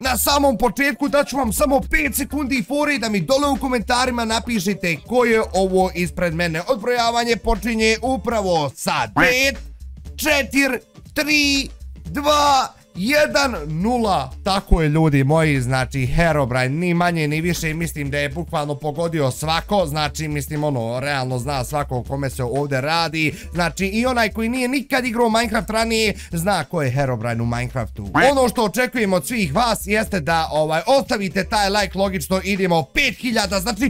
Na samom početku daću vam samo 5 sekundi fore da mi dole u komentarima napišete ko je ovo ispred mene. Odbrojavanje počinje upravo sa 5, 4, 3, 2, 1, 0. Tako je, ljudi moji, znači Herobrine ni manje ni više, mislim da je bukvalno pogodio svako, znači mislim ono, realno zna svako o kome se ovdje radi, znači i onaj koji nije nikad igrao Minecraft ranije zna ko je Herobrine u Minecraftu. Ono što očekujem od svih vas jeste da ostavite taj like, logično idemo 5000, znači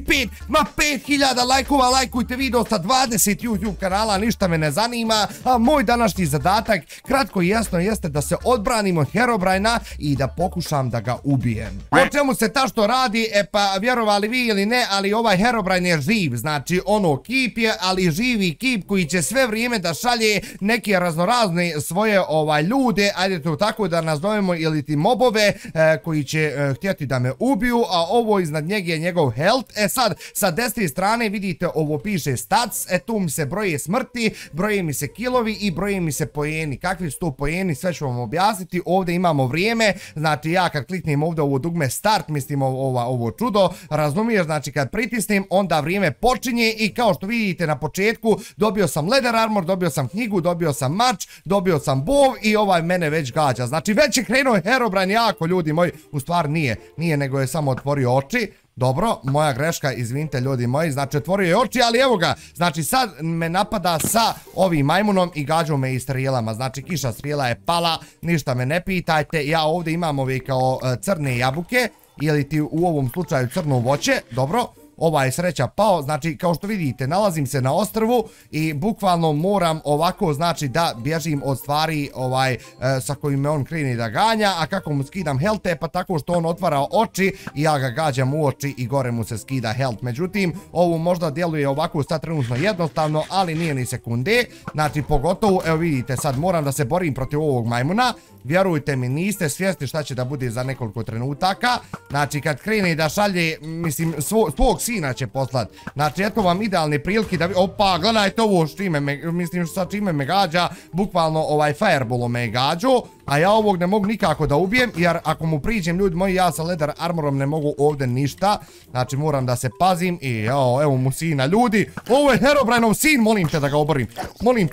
5000 lajkova, lajkujte video sa 20 YouTube kanala, ništa me ne zanima, a moj današnji zadatak, kratko i jasno, jeste da se odbranim od Herobrina i da pokušam da ga ubijem. O čemu se ta što radi, pa vjerovali vi ili ne, ali ovaj Herobrine je živ, znači ono kip je, ali živi kip koji će sve vrijeme da šalje neke raznorazne svoje ljude, ajde to tako da nazovemo, ili ti mobove koji će htjeti da me ubiju, a ovo iznad njega je njegov health. Sad, sa desne strane vidite ovo piše stats, tu mi se broje smrti, broje mi se killovi i broje mi se poeni. Kakvi su to poeni, sve ću vam objasniti. Ovdje imamo vrijeme, znači ja kad kliknem ovdje ovo dugme start, mislim ovo čudo, razumiješ, znači kad pritisnem onda vrijeme počinje i kao što vidite na početku dobio sam leather armor, dobio sam knjigu, dobio sam mač, dobio sam bov i mene već gađa, znači već je krenuo Herobrine jako, ljudi moji, u stvari nije nego je samo otvorio oči. Dobro, moja greška, izvinite ljudi moji, znači otvorio je oči, ali evo ga, znači sad me napada sa ovim majmunom i gađao me i strijelama, znači kiša strijela je pala, ništa me ne pitajte, ja ovdje imam ove kao crne jabuke, ili ti u ovom slučaju crno voće, dobro. Ovaj sreća pao, znači kao što vidite nalazim se na ostrvu i bukvalno moram ovako, znači da bježim od stvari sa kojim me on krene da ganja, a kako mu skidam health, pa tako što on otvara oči i ja ga gađam u oči i gore mu se skida health. Međutim, ovo možda djeluje ovako sad trenutno jednostavno, ali nije ni sekunde, znači pogotovo, evo vidite, sad moram da se borim protiv ovog majmuna, vjerujte mi, niste svjesni šta će da bude za nekoliko trenutaka, znači kad krene da šalje, mislim, svog sina će poslat, znači eto vam idealne prilike da opa, gledajte ovo sa čime me gađa, bukvalno fireballom me gađo, a ja ovog ne mogu nikako da ubijem, jer ako mu priđem, ljudi moji, ja sa leather armorom ne mogu ovdje ništa, znači moram da se pazim i evo mu sina, ljudi, ovo je Herobrineov sin, molim te da ga oborim, molim,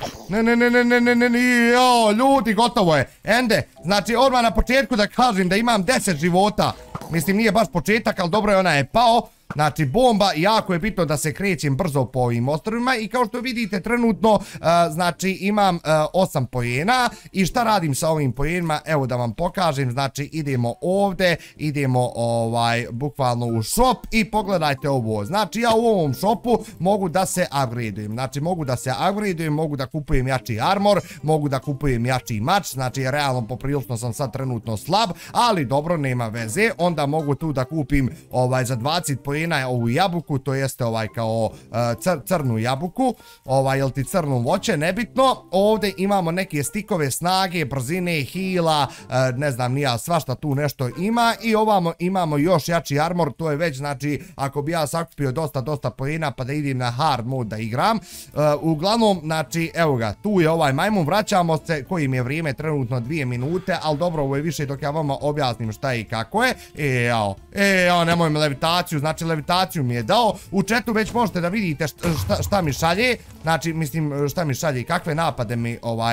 ne, ljudi, gotovo je, ende, znači odmah na početku da kažem da imam 10 života, mislim nije baš početak, ali dobro je, ona je pao. Znači bomba, jako je bitno da se krećem brzo po ovim ostrovima i kao što vidite trenutno, znači imam 8 poena i šta radim sa ovim poenima, evo da vam pokažem, znači idemo ovdje, idemo bukvalno u shop i pogledajte ovo, znači ja u ovom shopu mogu da se upgradeujem, znači mogu da se upgradeujem, mogu da kupujem jači armor, mogu da kupujem jači mač, znači realno poprilično sam sad trenutno slab, ali dobro, nema veze, onda mogu tu da kupim za 20 poena ovu jabuku, to jeste kao crnu jabuku, jel ti crno voće, nebitno. Ovdje imamo neke stikove snage, brzine, heala, ne znam nija, svašta tu nešto ima i ovamo imamo još jači armor, to je već, znači, ako bi ja sakupio dosta poena pa da idem na hard mode da igram. Uglavnom, znači, evo ga, tu je ovaj majmun, vraćamo se, kojim je vrijeme trenutno 2 minute, ali dobro, ovo je više dok ja vama objasnim šta je i kako je. Nemoj me levitaciju, znači levitaciju mi je dao, u chatu već možete da vidite šta mi šalje, znači mislim šta mi šalje i kakve napade mi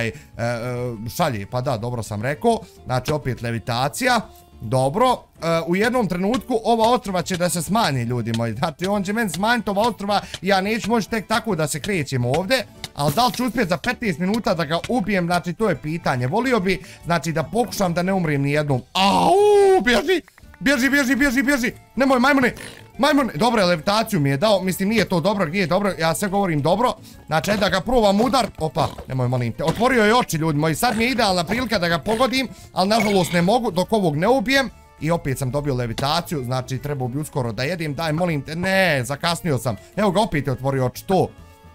šalje, pa da, dobro sam rekao, znači opet levitacija, dobro, u jednom trenutku ova ostrva će da se smanji, ljudi moji, znači on će meni smanjiti ova ostrva, ja neću moći tek tako da se krećem ovdje, ali da li ću uspjeti za 15 minuta da ga ubijem, znači to je pitanje, volio bi, znači da pokušam da ne umrijem nijednom, bježi, nemoj majmune, dobro je, levitaciju mi je dao, mislim nije to dobro, gdje je dobro, ja sve govorim dobro, znači da ga probam udar, opa, nemoj molim te, otvorio je oči, ljudi moji, sad mi je idealna prilika da ga pogodim, ali nažalost ne mogu dok ovog ne ubijem i opet sam dobio levitaciju, znači trebao bi uskoro da jedim, daj molim te, ne, zakasnio sam, evo ga opet je otvorio oči, to,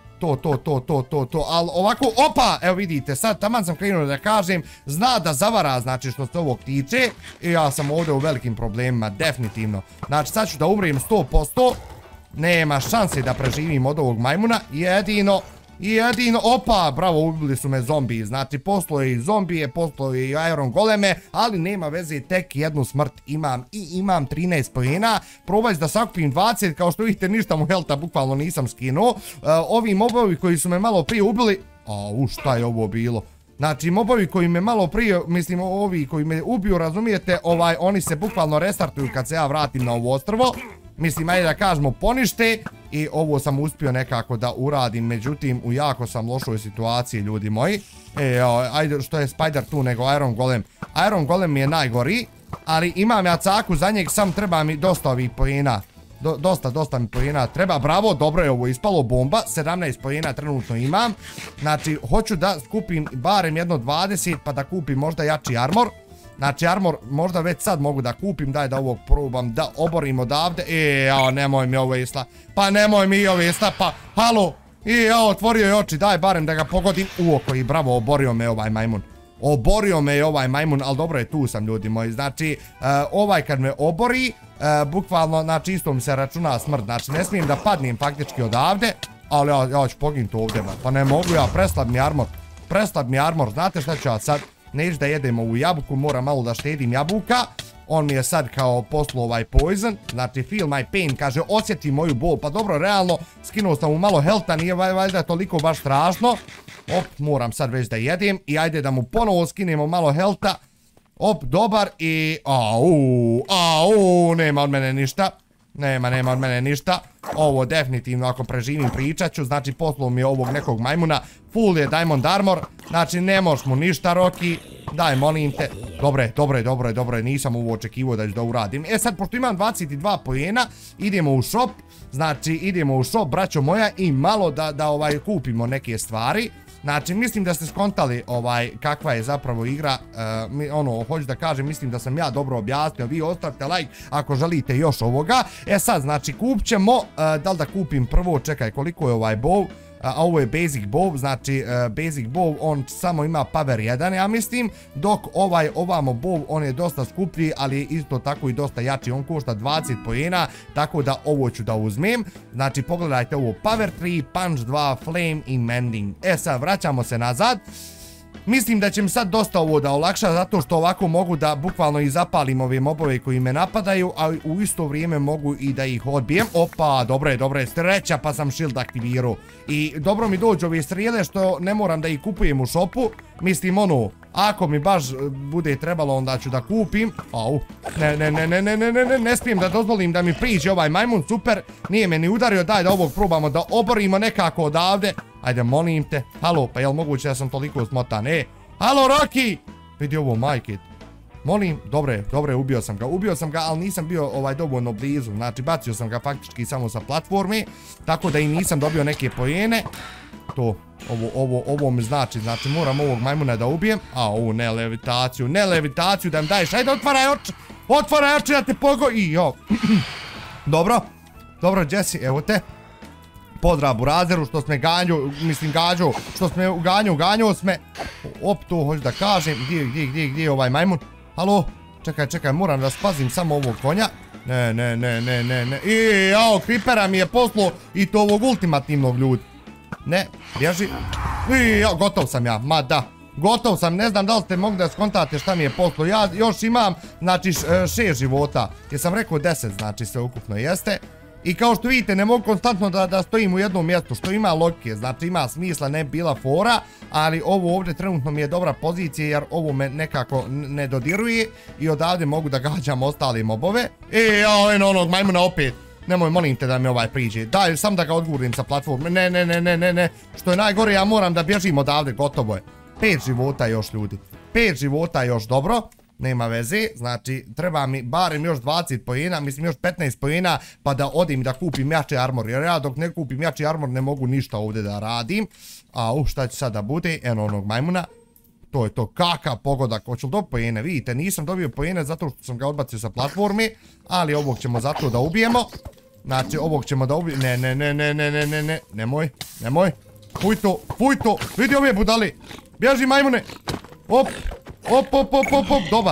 ali ovako, opa, evo vidite, sad taman sam krenuo da kažem, zna da zavara, znači što se ovog tiče, i ja sam ovdje u velikim problemima, definitivno, znači sad ću da umrijem 100%, nema šanse da preživim od ovog majmuna, jedino I jedino, opa, bravo, ubili su me zombiji, znači postoje i zombije, postoje i Iron Goleme, ali nema veze, tek jednu smrt imam i imam 13 poena, probaj da sakupim 20, kao što vidite ništa mu helta bukvalno nisam skinuo, ovi mobovi koji su me malo prije ubili, šta je ovo bilo? Znači, mobovi koji me malo prije, mislim, ovi koji me ubiju, razumijete, oni se bukvalno restartuju kad se ja vratim na ovo ostrvo. Mislim, ajde da kažemo ponište i ovo sam uspio nekako da uradim, međutim, u jako sam lošoj situaciji, ljudi moji. Ajde, što je Spider tu nego Iron Golem. Iron Golem mi je najgori, ali imam ja caku za njeg, sam treba mi dosta ovih poena. Dosta mi poena treba, bravo, dobro je ovo ispalo, bomba, 17 poena trenutno imam. Znači, hoću da skupim barem jedno 20 pa da kupim možda jači armor. Znači, armor možda već sad mogu da kupim, daj da ovog probam da oborim odavde. Nemoj mi ovo isla, pa nemoj mi ovo isla, pa halo. Otvorio je oči, daj barem da ga pogodim u oko i bravo, oborio me ovaj majmun. Oborio me je ovaj majmun, ali dobro je, tu sam, ljudi moji. Znači, ovaj kad me obori, bukvalno, znači, isto mi se računa smrt. Znači, ne smijem da padnem faktički odavde, ali ja ću poginuti ovdje, pa ne mogu ja, preslab mi armor, znate šta ću ja sad? Neću da jedem ovu jabuku, moram malo da štedim jabuka. On mi je sad kao poslao ovaj poison, znači feel my pain, kaže osjeti moju bol, pa dobro, realno, skinuo sam mu malo helta, nije valjda toliko baš strašno. Moram sad već da jedem i ajde da mu ponovo skinemo malo helta. Dobar i... nema od mene ništa. Nema od mene ništa. Ovo definitivno ako preživim pričat ću. Znači poslao mi je ovog nekog majmuna. Full je diamond armor. Znači ne možeš mu ništa, Roki. Daj, molim te. Dobro je. Nisam ovo očekivao da ću da uradim. Sad pošto imam 22 poena, idemo u shop. Znači idemo u shop, braćo moja, i malo da kupimo neke stvari. Znači, mislim da ste skontali kakva je zapravo igra, hoću da kažem, mislim da sam ja dobro objasnio, vi ostavite like ako želite još ovoga. Sad, znači, kupit ćemo, da li da kupim prvo, čekaj, koliko je ovaj bow, a ovo je basic bow, znači, basic bow, on samo ima power 1, ja mislim, dok ovamo bow, on je dosta skuplji, ali je isto tako i dosta jači, on košta 20 poena, tako da ovo ću da uzmem. Znači, pogledajte ovo, power 3, punch 2, flame i mending. Sad, vraćamo se nazad. Mislim da će mi sad dosta ovo da olakša, zato što ovako mogu da bukvalno i zapalim ove mobove koji me napadaju, a u isto vrijeme mogu i da ih odbijem. Opa, dobro je, sreća pa sam shield aktivirao. I dobro mi dođu ove strijele što ne moram da ih kupujem u shopu. Mislim ako mi baš bude trebalo onda ću da kupim. Ne smijem da dozvolim da mi priđe ovaj majmun, super. Nije me ni udario, daj da ovog probamo da oborimo nekako odavde. Ajde, molim te. Halo, pa jel moguće da sam toliko smotan? Halo, Roki! Vidi ovo, majke. Molim, dobro je, ubio sam ga, ali nisam bio dovoljno blizu. Znači, bacio sam ga faktički samo sa platforme, tako da i nisam dobio neke pojene. Ovo mi znači moram ovog majmuna da ubijem. Ne levitaciju da mi daješ, ajde otvaraj oči da te pogoji. Dobro, Jesse, evo te. Pozdrav Burazeru što sme gađo, što sme ganjao sme. To hoću da kažem, gdje je ovaj majmun? Halo, čekaj, moram da spazim samo ovog konja. Ne. Creepera mi je poslao i to ovog ultimativnog, ljudi. Ne, bježi. Gotov sam ja, gotov sam, ne znam da li ste mogli da skontate šta mi je poslao. Ja još imam, znači, 6 života. Jesam rekao 10, znači sve ukupno jeste. I kao što vidite, ne mogu konstantno da stojim u jednom mjestu, što ima logike, znači ima smisla, ne bila fora, ali ovo ovdje trenutno mi je dobra pozicija jer ovo me nekako ne dodiruje i odavde mogu da gađam ostale mobove. Onog majmuna opet, nemoj, molim te da mi priđe, daj sam da ga odgurim sa platforme, ne, što je najgore, ja moram da bježim odavde, gotovo je. 5 života još, ljudi, 5 života još, dobro. Nema veze, znači treba mi barem još 20 pojena, mislim još 15 pojena pa da odim da kupim jači armor, jer ja dok ne kupim jači armor ne mogu ništa ovdje da radim. Šta će sad da bude, eno onog majmuna, to je to, kakav pogodak, hoću li dobiti pojene, vidite nisam dobio pojene zato što sam ga odbacio sa platforme, ali ovog ćemo zato da ubijemo, znači ovog ćemo da ubijemo, ne, nemoj, fuj to, vidi ove budali, bježi majmune, op,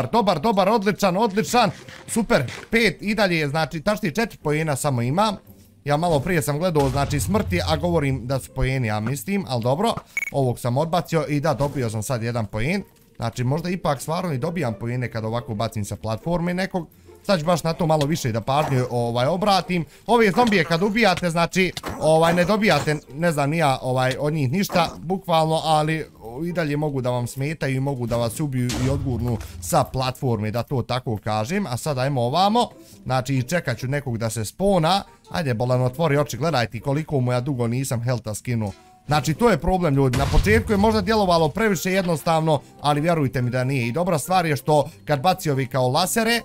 dobar, odličan, super, 5 i dalje, znači tačnije 4 pojena samo imam, Ja malo prije sam gledao, znači smrti, a govorim da su poeni, ja mislim, ali dobro. Ovog sam odbacio i da, dobio sam sad jedan poen. Znači možda ipak stvarno i dobijam poene kad ovako bacim sa platforme nekog. Sad ću baš na to malo više da pažnju obratim. Ove zombije kad ubijate, znači ne dobijate, ne znam nija od njih ništa, bukvalno, ali i dalje mogu da vam smetaju i mogu da vas ubiju i odgurnu sa platforme, da to tako kažem. A sad ajmo ovamo, znači čekat ću nekog da se spona. Ajde, bolan, otvori oči, gledajte koliko mu ja dugo nisam helta skinuo. Znači to je problem, ljudi, na početku je možda djelovalo previše jednostavno, ali vjerujte mi da nije. I dobra stvar je što kad baci ovi kao lasere,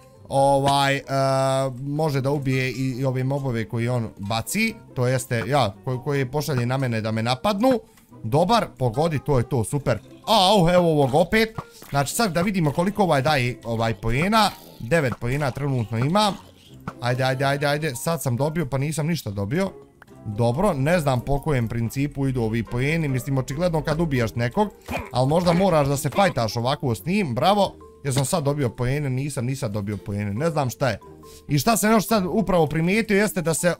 može da ubije i ove mobove koji on baci, to jeste, koji pošalje na mene da me napadnu. Dobar, pogodi, to je to, super. Evo ovog opet. Znači sad da vidimo koliko daje poena. 9 poena trenutno imam. Ajde, sad sam dobio, pa nisam ništa dobio. Dobro, ne znam po kojem principu idu ovi poeni, mislim očigledno kad ubijaš nekog, ali možda moraš da se fajtaš ovako s njim, bravo. Jer sam sad dobio poene, nisam dobio poene, ne znam šta je. I šta sam još sad upravo primijetio jeste da se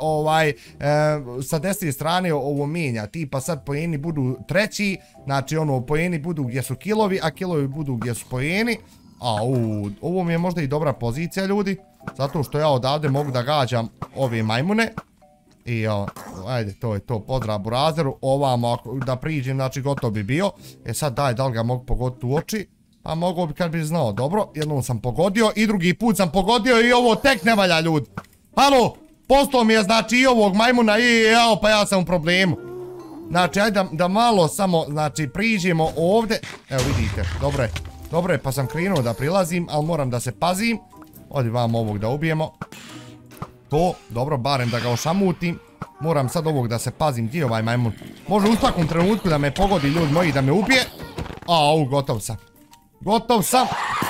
sa desne strane ovo mijenja. Tipa sad poeni budu treći, znači poeni budu gdje su kilovi, a kilovi budu gdje su poeni. Ovo mi je možda i dobra pozicija, ljudi. Zato što ja odavde mogu da gađam ove majmune. I ajde, to je to, pozdrav Burazeru. Ovamo da priđem, znači gotov bi bio. Sad daj, da li ga mogu pogoditi u oči? Pa mogo bi kad bi znao, dobro, jednom sam pogodio i drugi put sam pogodio i ovo tek ne valja, ljudi. Halo, postao mi je znači i ovog majmuna i pa ja sam u problemu. Znači, ajde da malo samo, znači, priđemo ovdje. Evo vidite, dobro je, pa sam krenuo da prilazim, ali moram da se pazim. Ovdje vam ovog da ubijemo. To, dobro, barem da ga ošamutim. Moram sad ovog da se pazim, gdje je ovaj majmun? Može u svakom trenutku da me pogodi, ljudi moji, da me ubije. Gotov sam. Gotov sam.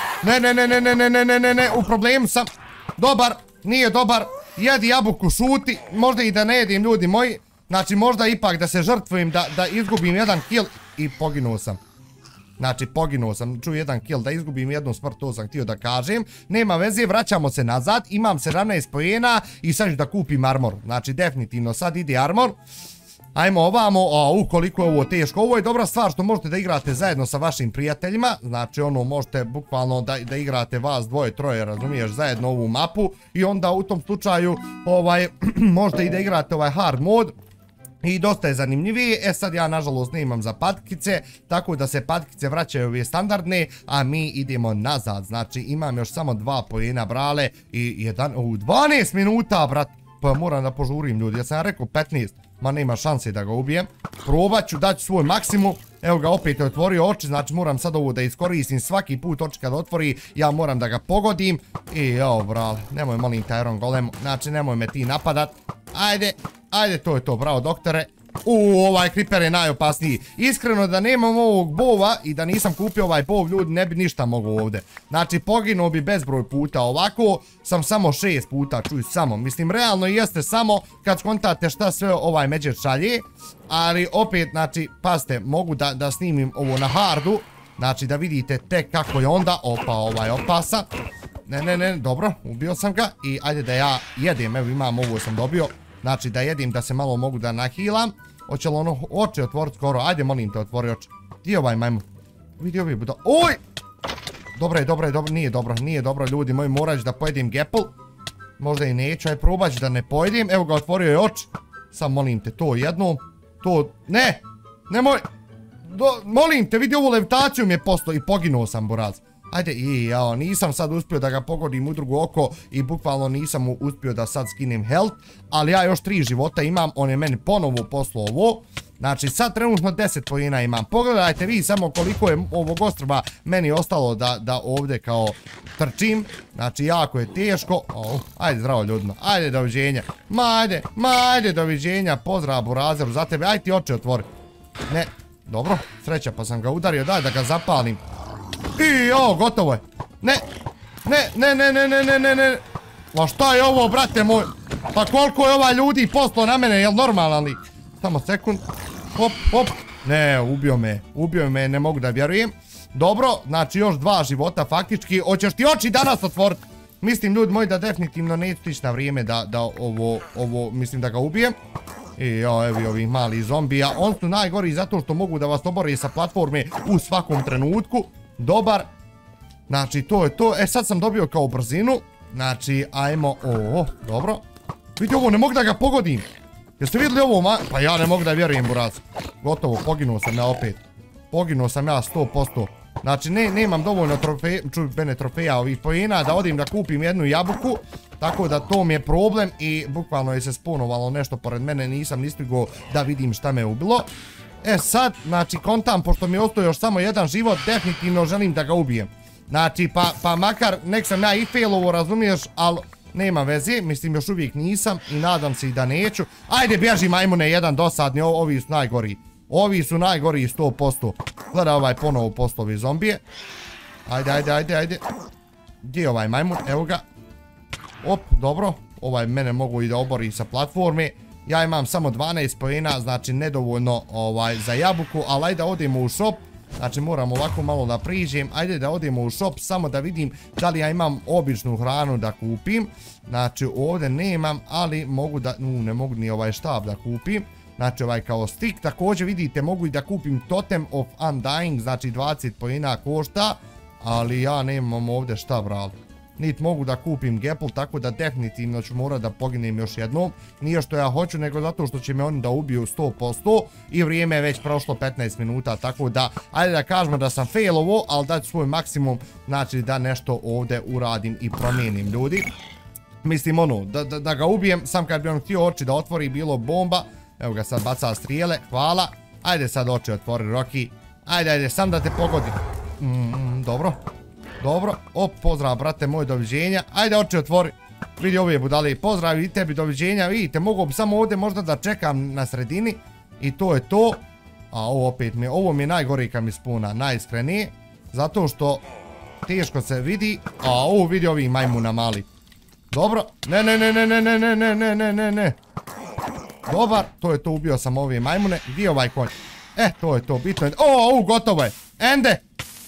Ne, u problemu sam. Dobar, nije dobar. Jedi jabuku, šuti. Možda i da ne jedim, ljudi moji. Znači možda ipak da se žrtvujem, da izgubim jedan kill. I poginuo sam. Znači poginuo sam, čuj jedan kill, da izgubim jednu smrt, to sam htio da kažem. Nema veze, vraćamo se nazad. Imam 17 poena i sad ću da kupim armor. Znači definitivno sad ide armor. Ajmo ovamo, koliko je ovo teško. Ovo je dobra stvar što možete da igrate zajedno sa vašim prijateljima. Znači možete bukvalno da igrate vas dvoje, troje, razumiješ, zajedno ovu mapu. I onda u tom slučaju možete i da igrate hard mod. I dosta je zanimljivije. Sad ja nažalost ne imam za patkice, tako da se patkice vraćaju ove standardne, a mi idemo nazad. Znači imam još samo 2 poena, brale, i 12 minuta, brat. Pa moram da požurim, ljudi, ja sam rekao 15. Ma nema šanse da ga ubijem. Probat ću, daću svoj maksimum. Evo ga, opet je otvorio oči, znači moram sad ovo da iskoristim. Svaki put oči kad otvori, ja moram da ga pogodim. I brale, nemoj molim te Iron Golem, znači nemoj me ti napadat. Ajde, to je to, bravo doktore. Ovaj creeper je najopasniji. Iskreno da nemam ovog bova i da nisam kupio ovaj bov, ljudi, ne bi ništa mogao ovdje. Znači poginuo bi bezbroj puta. Ovako sam samo 6 puta, čuj samo. Mislim, realno jeste samo kad skontate šta sve ovaj međer šalje. Ali opet, znači, pazite, mogu da snimim ovo na hardu. Znači da vidite tek kako je onda. Ovaj opasa. Ne, dobro, ubio sam ga. I ajde da ja jedem, evo imam, ovo sam dobio. Znači da jedim, da se malo mogu da nahilam. Hoće li oči otvoriti skoro? Ajde, molim te, otvori oči. Gdje je ovaj majmun? Vidi ovi buda. Oj! Dobro, nije dobro, ljudi moji, morat ću da pojedim gepl. Možda i neću, aj probat ću da ne pojedim. Evo ga, otvorio je oči. Sam molim te, to jednom. To, ne! Nemoj! Molim te, vidi ovu levitaciju mi je postao i poginuo sam, buraz. Ajde, nisam sad uspio da ga pogodim u drugo oko i bukvalno nisam mu uspio da sad skinem health, ali ja još 3 života imam, on je meni ponovo poslao ovo. Znači sad trenutno 10 poena imam. Pogledajte vi samo koliko je ovog ostrva meni ostalo da ovdje kao trčim. Znači jako je teško. Ajde zdravo ljudima, ajde doviđenja. Ajde doviđenja, pozdrav Burazeru za tebe, ajde ti oči otvori. Ne, dobro, sreća pa sam ga udario, daj da ga zapalim. I gotovo je. Ne. Ma šta je ovo, brate moj? Pa koliko je ovaj ljudi poslao na mene, jel normalan li? Samo sekund. Hop. Ne, ubio me, ne mogu da vjerujem. Dobro, znači još 2 života faktički. Hoćeš ti oči danas otvoriti? Mislim ljudi moji da definitivno neću stići na vrijeme da ovo mislim da ga ubijem. I evi ovih malih zombija, on su najgori zato što mogu da vas obore sa platforme u svakom trenutku. Dobar. Znači to je to, sad sam dobio kao brzinu. Znači ajmo, dobro. Vidite ovo, ne mogu da ga pogodim. Jeste vidjeli ovo, pa ja ne mogu da vjerujem burac. Gotovo, poginuo sam ja opet. Poginuo sam ja 100%. Znači nemam dovoljno trofeja ovih poena da odim da kupim jednu jabuku. Tako da to mi je problem i bukvalno je se sponovalo nešto pored mene, nisam ni stigao da vidim šta me ubilo. Sad, znači kontam, pošto mi je ostao još samo jedan život, definitivno želim da ga ubijem. Znači, pa makar nek sam ja i failovo, razumiješ, ali nema veze, mislim još uvijek nisam i nadam se i da neću. Ajde, bježi majmune, jedan dosadni, ovi su najgori. Ovi su najgori 100%. Gledaj ovaj ponovo postovi zombije. Ajde. Gdje je ovaj majmun? Evo ga. Op, dobro. Ovaj mene mogu i da obori sa platforme. Ja imam samo 12 poena, znači nedovoljno za jabuku, ali ajde da odemo u shop. Znači moram ovako malo da priđem. Ajde da odemo u shop samo da vidim da li ja imam običnu hranu da kupim. Znači ovdje nemam, ali mogu da, ne mogu ni ovaj štab da kupim. Znači ovaj kao stick, također vidite mogu i da kupim Totem of Undying, znači 20 poena košta. Ali ja nemam ovdje šta brali. Niti mogu da kupim Gapple, tako da definitivno ću morat da poginem još jednom. Nije što ja hoću, nego zato što će me oni da ubiju 100% i vrijeme je već prošlo 15 minuta, tako da ajde da kažemo da sam failovo, ali daću svoj maksimum, znači da nešto ovdje uradim i promijenim ljudi. Mislim da ga ubijem, sam kad bi on htio oči da otvori bilo bomba. Evo ga sad baca strijele, hvala. Ajde sad oči otvori Rocky. Ajde, sam da te pogodim. Dobro. Op, pozdrav brate moj, doviđenja. Ajde oči otvori. Vidi ove budale, pozdrav i tebi, doviđenja. Vidite, mogu bi samo ovdje možda da čekam na sredini. I to je to. A ovo mi je najgori kad mi spuna, najiskrenije. Zato što teško se vidi. A ovo vidi ovih majmuna mali. Dobro. Ne. Dobar, to je to, ubio sam ove majmune. Gdje je ovaj konj? To je to, bitno je. Gotovo je. Ende.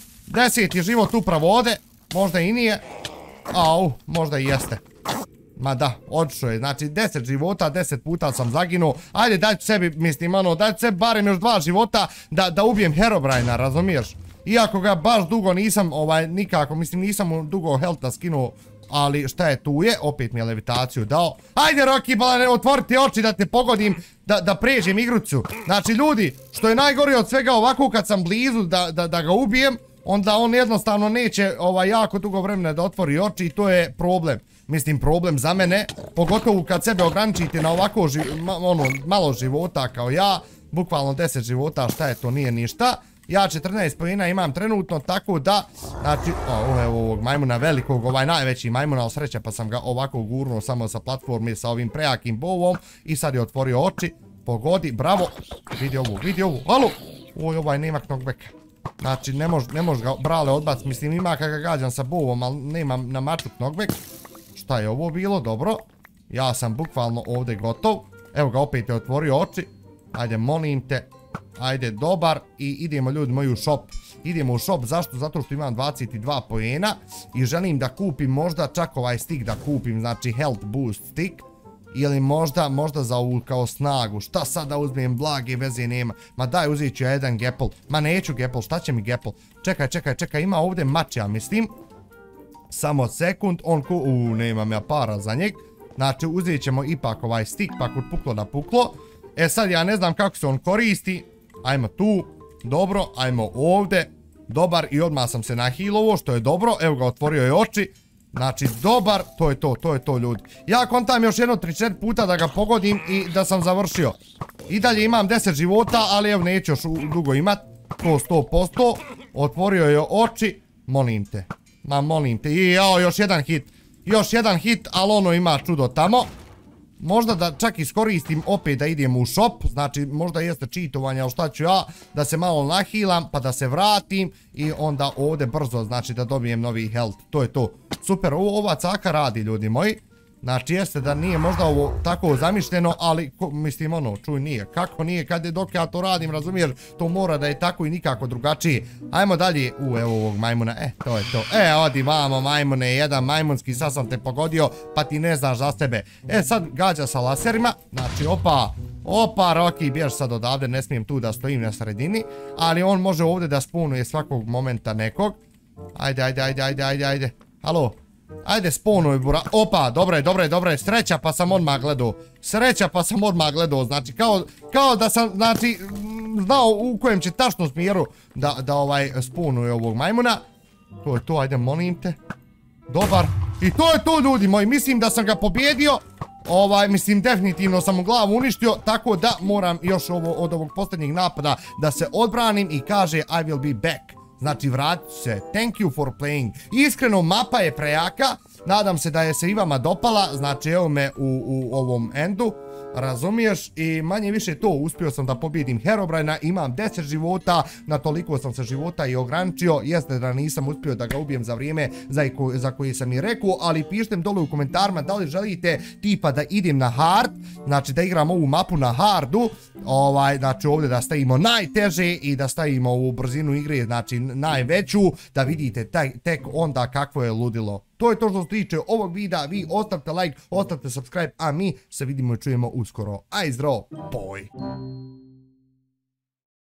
10. život upravo ode. Možda i nije. Možda i jeste. Ma da, odšao je. Znači 10 života, 10 puta sam zaginuo. Ajde, daj sebi, mislim, daj sebi barem još 2 života da ubijem Herobrina, razumiješ? Iako ga baš dugo nisam, nikako, mislim, nisam mu dugo healtha skinuo. Ali šta je tu je, opet mi je levitaciju dao. Ajde Rocky, balane, otvoriti oči da te pogodim, da pređem igrucu. Znači ljudi, što je najgore od svega ovako kad sam blizu da ga ubijem, onda on jednostavno neće jako dugo vremena da otvori oči i to je problem. Mislim problem za mene, pogotovo kad sebe ograničite na ovako malo života kao ja, bukvalno 10 života, šta je to, nije ništa. Ja 14 poena imam trenutno, tako da, znači, evo ovog majmuna velikog, ovaj najveći majmuna, ali sreća pa sam ga ovako gurnuo samo sa platforme sa ovim prejakim bovom i sad je otvorio oči, pogodi, bravo, vidi ovo, alo, ovaj nema knockbacka, znači ne može ga brale odbac, mislim ima kad ga gađam sa bovom, ali nemam na maču knockback, šta je ovo bilo, dobro, ja sam bukvalno ovdje gotov, evo ga opet je otvorio oči, ajde molim te. Ajde, dobar, i idemo ljudi moji u shop. Idemo u shop, zašto? Zato što imam 22 poena i želim da kupim možda čak ovaj stick da kupim, znači health boost stick. Ili možda za ovu kao snagu. Šta sad da uzmem, blage veze nema. Ma daj, uzet ću ja jedan Gapple. Ma neću Gapple, šta će mi Gapple? Čekaj, ima ovdje mač, ja mislim. Samo sekund, nemam ja para za njeg. Znači uzet ćemo ipak ovaj stick, pa kod puklo da puklo. Sad ja ne znam kako se on koristi. Ajmo tu, dobro, ajmo ovdje, dobar i odmah sam se nahilovo, što je dobro, evo ga otvorio je oči, znači dobar, to je to ljudi. Ja kontam još jedno 3-4 puta da ga pogodim i da sam završio. I dalje imam 10 života, ali evo neću još dugo imat, to 100%, otvorio je oči, molim te, i još jedan hit, ali ono ima čudo tamo. Možda da čak iskoristim opet da idem u shop, znači možda jeste cheatovanje, ali šta ću ja, da se malo nahilam, pa da se vratim i onda ovdje brzo, znači da dobijem novi health, to je to. Super, ova caka radi ljudi moji, Znači jeste da nije možda ovo tako zamišljeno, ali mislim ono, čuj nije. Kako nije, dok ja to radim, razumiješ, to mora da je tako i nikako drugačije. Ajmo dalje, evo ovog majmuna, to je to. Odi vamo majmune, jedan majmunski, sad sam te pogodio, pa ti ne znaš za sebe. Sad gađa sa laserima, znači opa, Rocky, bješ sad odavde, ne smijem tu da stojim na sredini, ali on može ovdje da spunuje svakog momenta nekog. Ajde, halo. Ajde, sponuj, bura. Opa, dobro je, sreća pa sam odmah gledao, znači kao da sam, znači, znao u kojem će tačno smjeru da spunuje ovog majmuna. To je to, ajde, molim te. Dobar. I to je to, ljudi moji, mislim da sam ga pobjedio. Mislim, definitivno sam mu glavu uništio, tako da moram još od ovog posljednjeg napada da se odbranim i kaže I will be back. Znači, vratit se. Thank you for playing. Iskreno, mapa je prejaka. Nadam se da je se i vama dopala. Znači, evo me u ovom endu. Razumiješ? I manje više to. Uspio sam da pobjedim Herobrina. Imam 10 života. Na toliko sam se života i ograničio. Jeste da nisam uspio da ga ubijem za vrijeme za koje sam i rekao. Ali pišite mi dole u komentarima da li želite tipa da idem na hard. Znači, da igram ovu mapu na hardu. Znači, ovdje da stavimo najteže i da stavimo u brzinu igre, znači najveću, da vidite tek onda kakvo je ludilo. To je to što se tiče ovog videa, vi ostavite like, ostavite subscribe, a mi se vidimo i čujemo uskoro. Aj zdravo, boj!